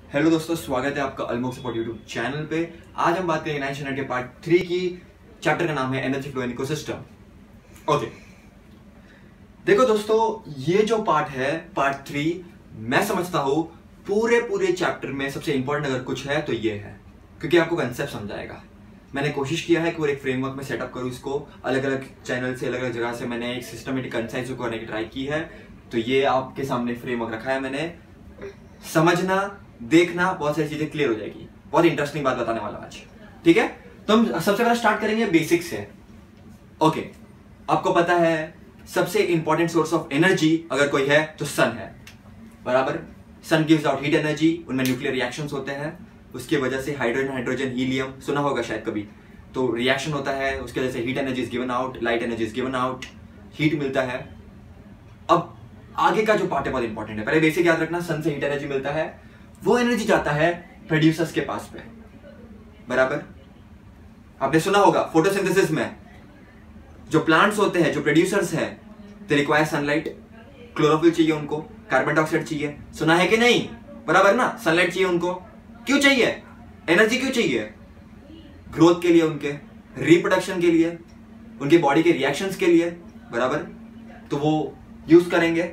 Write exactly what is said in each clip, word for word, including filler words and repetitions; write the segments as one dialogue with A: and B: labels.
A: Hello दोस्तों, स्वागत है आपका अलमोक सपोर्ट यूट्यूब चैनल पे। आज हम बात करेंगे नाइन्थ स्टैंडर्ड के पार्ट थ्री की। चैप्टर का नाम है energy flow in ecosystem. Okay, देखो दोस्तों, ये जो पार्ट है पार्ट थ्री, मैं समझता हूं पूरे पूरे चैप्टर में सबसे इंपॉर्टेंट अगर कुछ है तो ये है, क्योंकि आपको कंसेप्ट समझाएगा। मैंने कोशिश किया है कि वो एक फ्रेमवर्क में सेटअप करूं इसको, अलग अलग चैनल से अलग अलग जगह से मैंने एक सिस्टमेटिक कंसाइज को करने की ट्राई की है। तो ये आपके सामने फ्रेमवर्क रखा है मैंने। समझना, देखना, बहुत सारी चीजें क्लियर हो जाएगी। बहुत इंटरेस्टिंग बात बताने वाला आज, ठीक है। तो हम सबसे पहले स्टार्ट करेंगे बेसिक से। ओके, आपको पता है सबसे इंपॉर्टेंट सोर्स ऑफ एनर्जी अगर कोई है तो सन है, बराबर। Sun gives out heat energy, उनमें न्यूक्लियर रिएक्शंस होते हैं, उसकी वजह से हाइड्रोजन हाइड्रोजन हीलियम सुना होगा शायद कभी, तो रिएक्शन होता है, उसकी वजह से heat energy is given out, light energy is given out, heat मिलता है। अब आगे का जो पार्ट है बहुत इंपॉर्टेंट है, पहले बेसिक याद रखना। सन से हीट एनर्जी मिलता है, वो एनर्जी जाता है प्रोड्यूसर्स के पास पे, बराबर। आपने सुना होगा फोटोसिंथेसिस में जो प्लांट्स होते हैं, जो प्रोड्यूसर्स है, दे रिक्वायर सनलाइट, क्लोरोफिल चाहिए उनको, कार्बन डाइऑक्साइड चाहिए, सुना है कि नहीं? बराबर ना, सनलाइट चाहिए उनको। क्यों चाहिए? एनर्जी क्यों चाहिए? ग्रोथ के लिए, उनके रिप्रोडक्शन के लिए, उनके बॉडी के रिएक्शंस के लिए, बराबर। तो वो यूज करेंगे,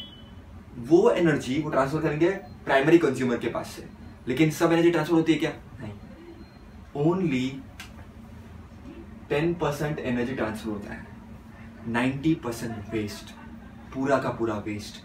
A: वो एनर्जी वो ट्रांसफर करेंगे प्राइमरी कंज्यूमर के पास से। लेकिन सब एनर्जी ट्रांसफर होती है क्या? नहीं, only ten percent energy transfer होता है, नाइंटी परसेंट वेस्ट, पूरा का पूरा वेस्ट।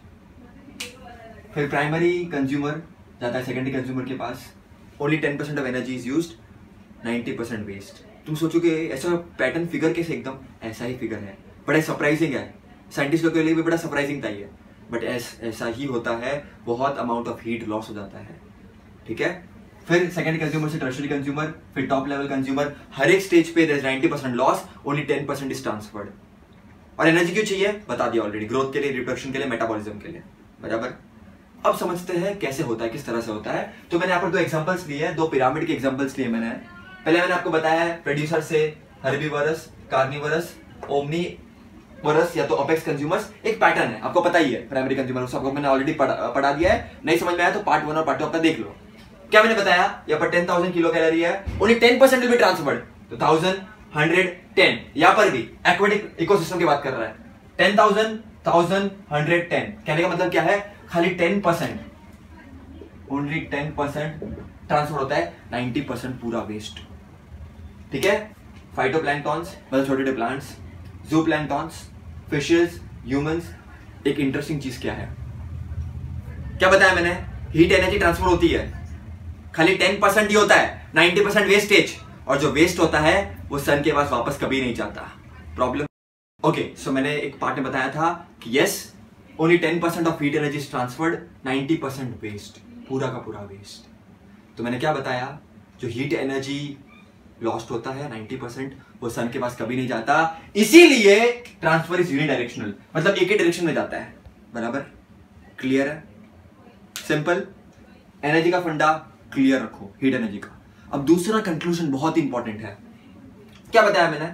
A: फिर प्राइमरी कंज्यूमर जाता है सेकेंडरी कंज्यूमर के पास, only ten percent of energy is used, ninety percent waste. तुम सोचोगे ऐसा पैटर्न फिगर कैसे? एकदम ऐसा ही फिगर है, बड़ा सरप्राइजिंग है। साइंटिस्टों के लिए भी बड़ा सरप्राइजिंग था ये, बट ऐसा ही होता है। बहुत अमाउंट ऑफ हीट लॉस हो जाता है, ठीक है। फिर सेकंड कंज्यूमर से टर्शियरी कंज्यूमर, फिर टॉप लेवल कंज्यूमर, हर एक स्टेज पे ninety percent loss, only ten percent is transferred. और एनर्जी क्यों चाहिए? बता दिया ऑलरेडी, ग्रोथ के लिए, रिप्रोडक्शन के लिए, मेटाबॉलिज्म के लिए, बराबर। अब समझते हैं कैसे होता है, किस तरह से होता है। तो मैंने यहाँ पर दो एग्जांपल्स लिए हैं, दो पिरामिड के एग्जांपल्स लिए मैंने। पहले मैंने आपको बताया है प्रोड्यूसर से हर्बीवरस, कार्निवरस, ओमनी वरस या तो अपेक्स कंज्यूमर्स, एक पैटर्न है, आपको पता ही है। प्राइमरी कंज्यूमर सबको मैंने ऑलरेडी पढ़ा, पढ़ा दिया है। नहीं समझ में आया तो पार्ट वन और पार्ट टू अपना देख लो। क्या मैंने बताया? यहाँ पर टेन थाउजेंड किलो कैलोरी है, only ten percent will be transferred, तो थाउजेंड, हंड्रेड, टेन। यहाँ पर भी एक्वेटिक इकोसिस्टम की बात कर रहा है। Ten thousand, thousand, hundred, ten. कहने का मतलब क्या है? खाली ten percent, only ten percent transfer होता है, नाइंटी परसेंट पूरा वेस्ट, ठीक है। फाइटोप्लैंक्टॉन्स मतलब छोटे छोटे प्लांट्स, ज़ूप्लैंक्टॉन्स, फिशेस, ह्यूमंस। एक इंटरेस्टिंग चीज क्या है, क्या बताया मैंने? हीट एनर्जी ट्रांसफर होती है, खाली टेन परसेंट ही होता है, नाइंटी परसेंट वेस्टेज। और जो वेस्ट होता है वो सन के पास वापस कभी नहीं जाता। प्रॉब्लम? ओके, सो मैंने एक पार्ट में बताया था कि yes, only ten percent of heat energy is transferred, ninety percent waste, पूरा का पूरा वेस्ट। तो मैंने क्या बताया? जो हीट एनर्जी लॉस्ट होता है नाइंटी परसेंट, वो सन के पास कभी नहीं जाता, इसीलिए ट्रांसफर इज यूनिडायरेक्शनल, मतलब एक ही डायरेक्शन में जाता है, बराबर। क्लियर है? सिंपल। एनर्जी का फंडा क्लियर रखो, हीट एनर्जी का। अब दूसरा कंक्लूजन बहुत इंपॉर्टेंट है। क्या बताया मैंने?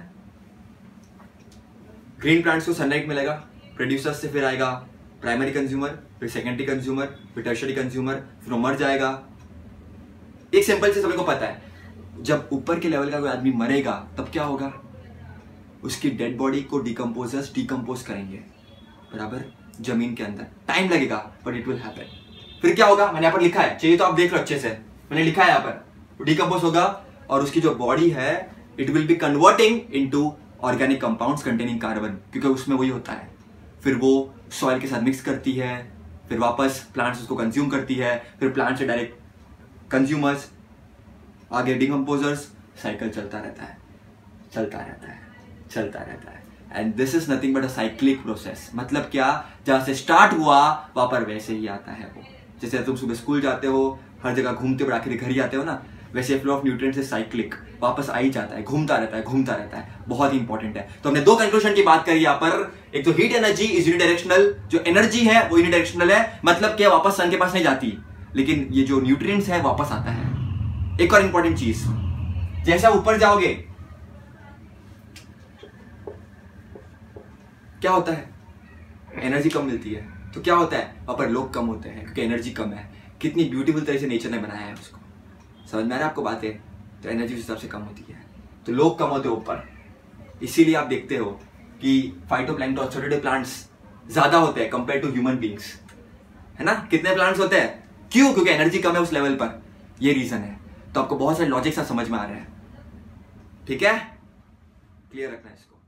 A: ग्रीन प्लांट्स को सनलाइट मिलेगा, प्रोड्यूसर्स से फिर आएगा प्राइमरी कंज्यूमर, फिर सेकेंडरी कंज्यूमर, फिर टर्शियरी कंज्यूमर, फिर वो मर जाएगा। एक सिंपल से सभी को पता है, जब ऊपर के लेवल का कोई आदमी मरेगा तब क्या होगा? उसकी डेड बॉडी को डिकम्पोजर्स डिकम्पोज करेंगे, बराबर, जमीन के अंदर। टाइम लगेगा बट इट विल हैपन। फिर क्या होगा? मैंने यहाँ पर लिखा है, चाहिए तो आप देख लो अच्छे से, मैंने लिखा है यहाँ पर। डिकम्पोज होगा और उसकी जो बॉडी है it will be converting into organic compounds containing carbon, क्योंकि उसमें वही होता है। फिर वो सॉइल के साथ मिक्स करती है, फिर वापस प्लांट्स उसको कंज्यूम करती है, फिर प्लांट से डायरेक्ट कंज्यूमर्स, आगे डिकम्पोजर्स, साइकिल चलता रहता है, चलता रहता है, चलता रहता है। And this is nothing but a cyclic process. मतलब क्या? जहां से स्टार्ट हुआ वहां पर वैसे ही आता है वो। जैसे तुम सुबह स्कूल जाते हो, हर जगह घूमते हुए आखिर घर ही आते हो ना, वैसे फ्लो ऑफ न्यूट्रिएंट्स से साइक्लिक, वापस आ ही जाता है, घूमता रहता है, घूमता रहता है। बहुत इंपॉर्टेंट है। तो हमने दो कंक्लूजन की बात करी यहाँ पर। एक तो हीट एनर्जी इज यूनिडायरेक्शनल, जो एनर्जी है वो यूनिडायरेक्शनल है, मतलब क्या? वापस सन के पास नहीं जाती, लेकिन ये जो न्यूट्रिएंट्स है वापस आता है। एक और इंपॉर्टेंट चीज, जैसे आप ऊपर जाओगे क्या होता है? एनर्जी कम मिलती है, तो क्या होता है? वहां पर लोग कम होते हैं क्योंकि एनर्जी कम है। कितनी ब्यूटीफुल तरह से नेचर ने बनाया है उसको। समझ में आ रहा है आपको बातें? तो एनर्जी उस हिसाब से कम होती है, तो लोग कम होते हैं ऊपर। इसीलिए आप देखते हो कि फाइटोप्लैंक्टन छोटे छोटे प्लांट्स ज्यादा होते हैं कंपेयर टू ह्यूमन बींग्स, है ना? कितने प्लांट्स होते हैं? क्यों? क्योंकि एनर्जी कम है उस लेवल पर, ये रीजन है। तो आपको बहुत सारे लॉजिक सा समझ में आ रहे हैं, ठीक है? क्लियर रखना है इसको।